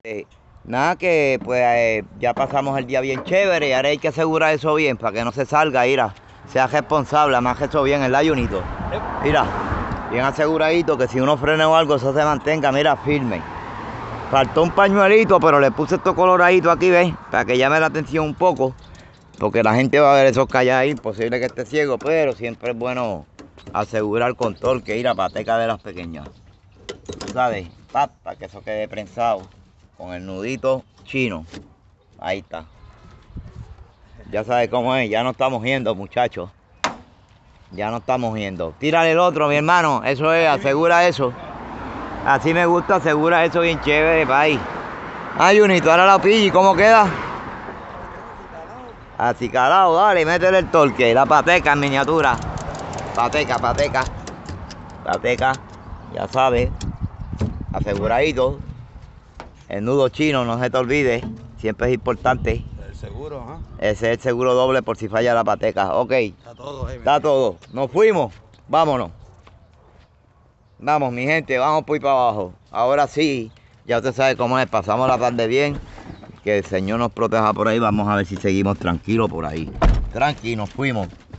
Nada que pues ya pasamos el día bien chévere y ahora hay que asegurar eso bien para que no se salga, mira, sea responsable, más que eso bien el ayunito. Mira, bien aseguradito que si uno frena o algo eso se mantenga, mira, firme. Faltó un pañuelito, pero le puse esto coloradito aquí, ¿ves? Para que llame la atención un poco, porque la gente va a ver esos calles ahí, imposible que esté ciego, pero siempre es bueno asegurar con torque, ir a pateca de las pequeñas. ¿Sabes? Para que eso quede prensado con el nudito chino. Ahí está. Ya sabes cómo es, ya no estamos yendo, muchachos. Ya no estamos yendo. Tírale el otro, mi hermano. Eso es, asegura eso. Así me gusta, asegura eso bien chévere, país. Ah, Junito, ahora la pilli, ¿cómo queda? Acicalado, dale, métele el torque, la pateca en miniatura. Pateca, pateca. Pateca, ya sabes. Aseguradito. El nudo chino, no se te olvide. Siempre es importante. El seguro, ¿ah? Ese es el seguro doble por si falla la pateca. Ok. Está todo ahí. Está todo. Nos fuimos. Vámonos. Vamos, mi gente, vamos por ahí para abajo. Ahora sí, ya usted sabe cómo es. Pasamos la tarde bien. Que el Señor nos proteja por ahí. Vamos a ver si seguimos tranquilos por ahí. Tranqui, nos fuimos.